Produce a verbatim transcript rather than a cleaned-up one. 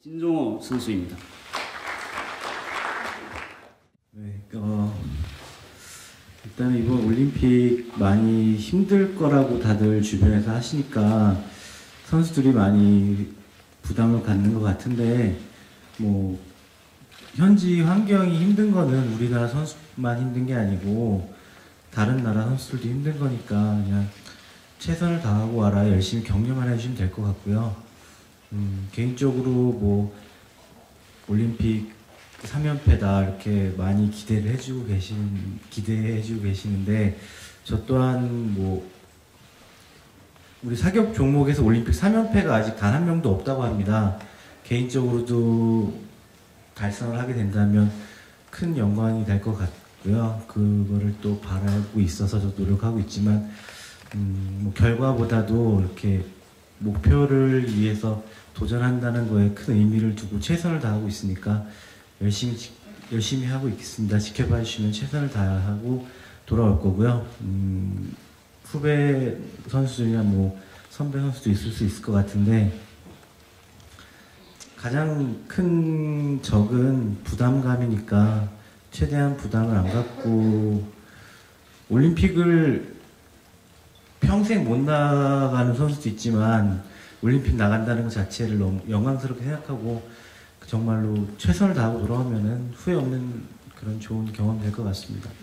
진종호 선수입니다. 네, 어, 일단 이번 올림픽 많이 힘들 거라고 다들 주변에서 하시니까 선수들이 많이 부담을 갖는 것 같은데, 뭐 현지 환경이 힘든 거는 우리나라 선수만 힘든 게 아니고 다른 나라 선수들도 힘든 거니까 그냥 최선을 다하고 와라, 열심히 격려만 해주시면 될 것 같고요. 음, 개인적으로 뭐 올림픽 삼 연패다 이렇게 많이 기대를 해주고 계신 기대해주고 계시는데, 저 또한 뭐 우리 사격 종목에서 올림픽 삼 연패가 아직 단 한 명도 없다고 합니다. 개인적으로도 달성을 하게 된다면 큰 영광이 될 것 같고요. 그거를 또 바라고 있어서 저 노력하고 있지만, 음, 뭐 결과보다도 이렇게 목표를 위해서 도전한다는 거에 큰 의미를 두고 최선을 다하고 있으니까 열심히 열심히 하고 있겠습니다. 지켜봐 주시면 최선을 다하고 돌아올 거고요. 음, 후배 선수들이나 뭐 선배 선수도 있을 수 있을 것 같은데, 가장 큰 적은 부담감이니까 최대한 부담을 안 갖고, 올림픽을 평생 못 나가는 선수도 있지만 올림픽 나간다는 것 자체를 너무 영광스럽게 생각하고 정말로 최선을 다하고 돌아오면은 후회 없는 그런 좋은 경험 될 것 같습니다.